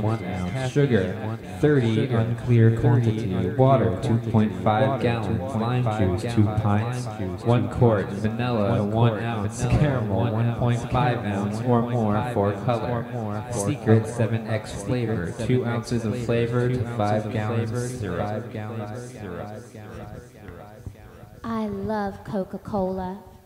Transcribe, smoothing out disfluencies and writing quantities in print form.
1 ounce. Sugar, 30 unclear quantity. Water, 2.5 gallons. Lime juice, 2 pints. 1 quart. Vanilla, 1 ounce. Caramel, 1.5 ounce or more for color. Secret 7xFlavor, 2 ounces of flavor to 5 gallons of syrup. I love Coca-Cola.